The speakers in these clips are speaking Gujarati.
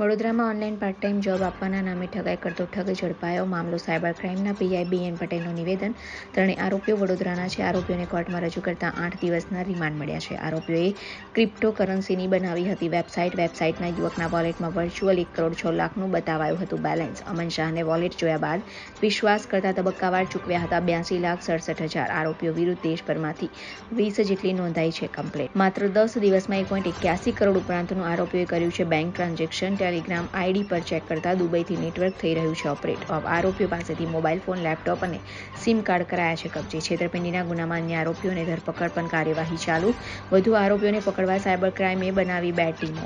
વડોદરામાં ઓનલાઈન પાર્ટ ટાઈમ જોબ આપવાના નામે ઠગાઈ કરતો ઠગ ઝડપાયો. મામલો સાયબર ક્રાઇમના પીઆઈ BN પટેલનું નિવેદન. ત્રણેય આરોપીઓ વડોદરાના છે. આરોપીઓને કોર્ટમાં રજૂ કરતા 8 દિવસના રિમાન્ડ મળ્યા છે. આરોપીઓએ ક્રિપ્ટોકરન્સીની બનાવી હતી વેબસાઇટના યુવકના વોલેટમાં વર્ચ્યુઅલ 1 કરોડ 6 લાખનું બતાવાયું હતું બેલેન્સ. અમન શાહને વોલેટ જોયા બાદ વિશ્વાસ કરતા તબક્કાવાર ચૂકવ્યા હતા 82,67,000. આરોપીઓ વિરુદ્ધ દેશભરમાંથી 20 જેટલી નોંધાઈ છે કમ્પ્લેન્ટ. માત્ર 10 દિવસમાં 1.81 કરોડ ઉપરાંતનું આરોપીઓએ કર્યું છે બેંક ટ્રાન્ઝેક્શન. ટેલિગ્રામ આઈડી પર ચેક કરતા દુબઈથી નેટવર્ક થઈ રહ્યું છે ઓપરેટ. આરોપીઓ પાસેથી મોબાઈલ ફોન, લેપટોપ અને સિમ કાર્ડ કરાયા છે કબજે. છેતરપિંડીના ગુનામાં અન્ય આરોપીઓને ધરપકડ પણ કાર્યવાહી ચાલુ. વધુ આરોપીઓને પકડવા સાયબર ક્રાઇમે બનાવી 2 ટીમો.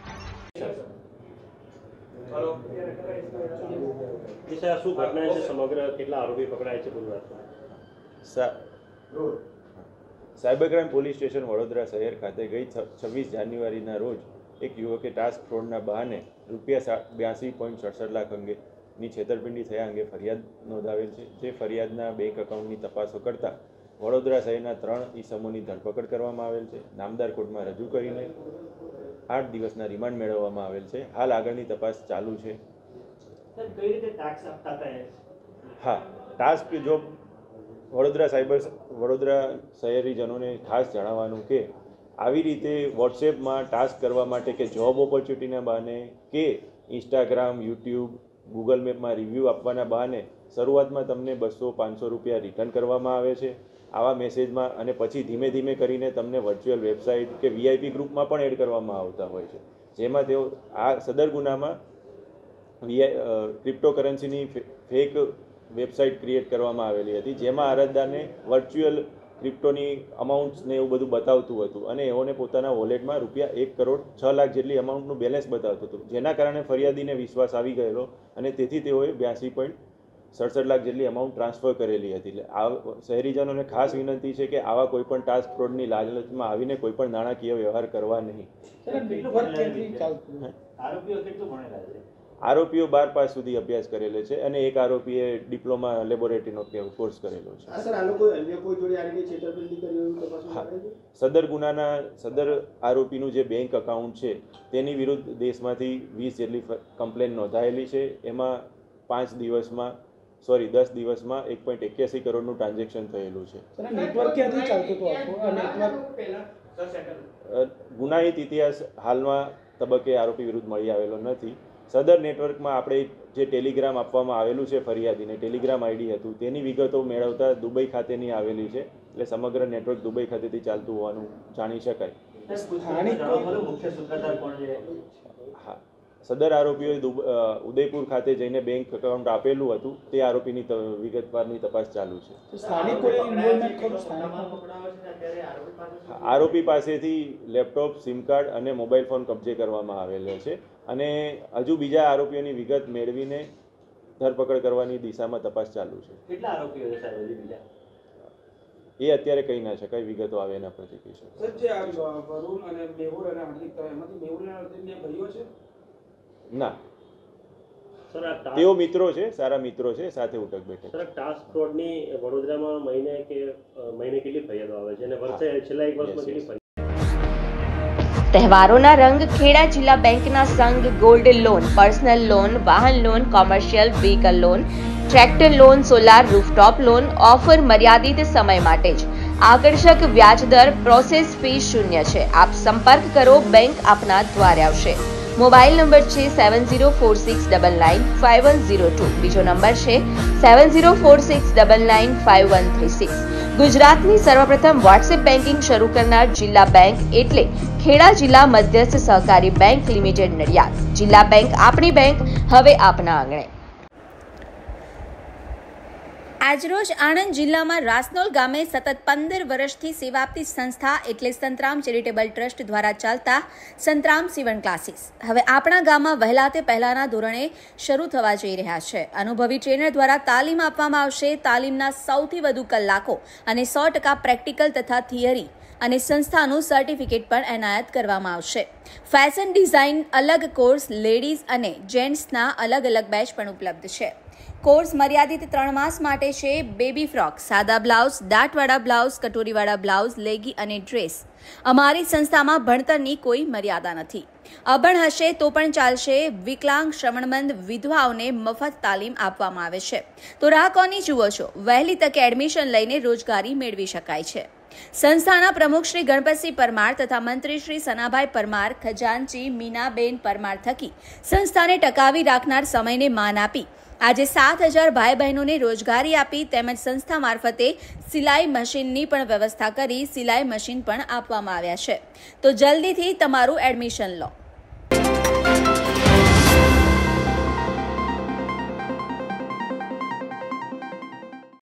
શું ઘટના છે સમગ્ર કેટલા આરોપી પકડાય છે cyber crime police station Vadodara શહેર ખાતે ગઈ 26 જાન્યુઆરીના રોજ એક યુવકે ટાસ્ક ફ્રોડના બહાને રૂપિયા 82.67 લાખ અંગેની છેતરપિંડી થયા અંગે ફરિયાદ નોંધાવેલ છે. જે ફરિયાદના બેંક એકાઉન્ટની તપાસો કરતા વડોદરા શહેરના 3 ઈસમોની ધરપકડ કરવામાં આવેલ છે. નામદાર કોર્ટમાં રજૂ કરીને 8 દિવસના રિમાન્ડ મેળવવામાં આવેલ છે. હાલ આગળની તપાસ ચાલુ છે. હા, ટાસ્ક જો વડોદરા શહેરીજનોને ખાસ જણાવવાનું કે આવી રીતે વોટ્સએપમાં ટાસ્ક કરવા માટે કે જોબ ઓપોર્ચ્યુનિટીના બહાને કે ઇન્સ્ટાગ્રામ, યુટ્યુબ, ગૂગલ મેપમાં રિવ્યૂ આપવાના બહાને શરૂઆતમાં તમને 200-500 રૂપિયા રિટર્ન કરવામાં આવે છે આવા મેસેજમાં, અને પછી ધીમે ધીમે કરીને તમને વર્ચ્યુઅલ વેબસાઇટ કે VIP ગ્રુપમાં પણ એડ કરવામાં આવતા હોય છે. જેમાં તેઓ આ સદર ગુનામાં ક્રિપ્ટોકરન્સીની ફેક વેબસાઇટ ક્રિએટ કરવામાં આવેલી હતી, જેમાં અરજદારને વર્ચ્યુઅલ ક્રિપ્ટોની અમાઉન્ટ્સને એવું બધું બતાવતું હતું અને એઓને પોતાના વોલેટમાં રૂપિયા 1 કરોડ 6 લાખ જેટલી અમાઉન્ટનું બેલેન્સ બતાવતું હતું. જેના કારણે ફરિયાદીને વિશ્વાસ આવી ગયેલો અને તેથી તેઓએ 82.67 લાખ જેટલી અમાઉન્ટ ટ્રાન્સફર કરેલી હતી. એટલે આ શહેરીજનોને ખાસ વિનંતી છે કે આવા કોઈપણ ટાસ્ક ફ્રોડની લાલચમાં આવીને કોઈપણ નાણાકીય વ્યવહાર કરવા નહીં. આરોપીઓ 12 પાસ સુધી અભ્યાસ કરેલો છે અને એક આરોપીએ ડિપ્લોમા લેબોરેટરીનો કોર્સ કરેલો છે. સદર આરોપીનું જે બેંક એકાઉન્ટ છે તેની વિરુદ્ધ દેશમાંથી 20 જેટલી કમ્પ્લેન નોંધાયેલી છે. એમાં 10 દિવસમાં 1.81 કરોડનું ટ્રાન્ઝેક્શન થયેલું છે. ગુનાહિત ઇતિહાસ હાલમાં તબક્કે આરોપી વિરુદ્ધ મળી આવેલો નથી. સદર નેટવર્કમાં આપણે જે ટેલિગ્રામ આપવામાં આવેલું છે ફરિયાદીને, ટેલિગ્રામ આઈડી હતું, તેની વિગતો મેળવતા દુબઈ ખાતેની આવેલી છે. એટલે સમગ્ર નેટવર્ક દુબઈ ખાતેથી ચાલતું હોવાનું જાણી શકાય. હા, સદર આરોપીઓએ ઉદયપુર ખાતે જઈને બેંક એકાઉન્ટ આપેલું હતું. તે આરોપીની વિગતવારની તપાસ ચાલુ છે. આરોપી પાસેથી લેપટોપ, સિમ કાર્ડ અને મોબાઈલ ફોન કબજે કરવામાં આવેલો છે અને હજુ બીજા આરોપીઓની વિગત મેળવીને ધરપકડ કરવાની દિશામાં તપાસ ચાલુ છે. કેટલા આરોપીઓ છે સાહેબ બીજા? એ અત્યારે કહી ના શકાય, વિગતો આવે એના પછી કહી શકાય. ના, તેઓ મિત્રો છે, સારા મિત્રો છે, સાથે ઉઠક બેઠક. સર, ટાસ્ક ફ્રોડની વડોદરામાં મહિને કેટલી ફરિયાદો આવે છે અને વર્ષે છેલ્લા 1 વર્ષમાં કેટલી ફરિયાદ? તહેવારોના રંગ ખેડા જિલ્લા બેંકના સંઘ ગોલ્ડ લોન, પર્સનલ લોન, વાહન loan, commercial vehicle loan, tractor loan, solar rooftop loan offer મર્યાદિત સમય માટે જ. આકર્ષક વ્યાજદર, પ્રોસેસ ફી 0 છે. આપ સંપર્ક કરો, બેંક આપના દ્વારે આવશે. મોબાઈલ નંબર છે 7046995102. બીજો નંબર છે 7046995136. ગુજરાતની સર્વપ્રથમ વોટ્સએપ બેન્કિંગ શરૂ કરનાર જિલ્લા બેંક એટલે ખેડા જિલ્લા મધ્યસ્થ સહકારી બેંક લિમિટેડ નડિયાદ. જિલ્લા બેંક આપણી બેંક, હવે આપના આંગણે. આજરોજ આણંદ જિલ્લામાં રાસનોલ ગામે સતત 15 વર્ષથી સેવા આપતી સંસ્થા એટલે સંતરામ ચેરિટેબલ ટ્રસ્ટ દ્વારા ચાલતા સંતરામ સીવણ ક્લાસીસ હવે આપણા ગામમાં વહેલા તે પહેલાના ધોરણે શરૂ થવા જઈ રહ્યા છે. અનુભવી ટ્રેનર દ્વારા તાલીમ આપવામાં આવશે. તાલીમના સૌથી વધુ કલાકો અને 100% પ્રેક્ટિકલ તથા થિયરી અને સંસ્થાનું સર્ટિફિકેટ પણ એનાયત કરવામાં આવશે. ફેશન ડિઝાઇન અલગ કોર્સ, લેડીઝ અને જેન્ટ્સના અલગ અલગ બેચ પણ ઉપલબ્ધ છે. કોર્સ મર્યાદિત 3 માસ માટે છે. બેબી ફ્રોક, સાદા બ્લાઉઝ, દાંતવાળા બ્લાઉઝ, કટોરીવાળા બ્લાઉઝ, લેગી અને ડ્રેસ. અમારી સંસ્થામાં ભણતરની કોઈ મર્યાદા નથી. અભણ હશે તો પણ ચાલશે. વિકલાંગ, શ્રવણમંદ, વિધવાઓને મફત તાલીમ આપવામાં આવે છે. તો રાહ કોની જુઓ છો? વહેલી તકે એડમિશન લઈને રોજગારી મેળવી શકાય છે. સંસ્થાના પ્રમુખ શ્રી ગણપતસિંહ પરમાર તથા મંત્રી શ્રી સનાભાઈ પરમાર, ખજાનચી મીનાબેન પરમાર થકી સંસ્થાને ટકાવી રાખનાર સમયને માન આપી આજે 7,000 ભાઈ બહેનોને રોજગારી આપી તેમજ સંસ્થા મારફતે સિલાઈ મશીનની પણ વ્યવસ્થા કરી સિલાઈ મશીન પણ આપવામાં આવ્યા છે. તો જલ્દીથી તમારું એડમિશન લો.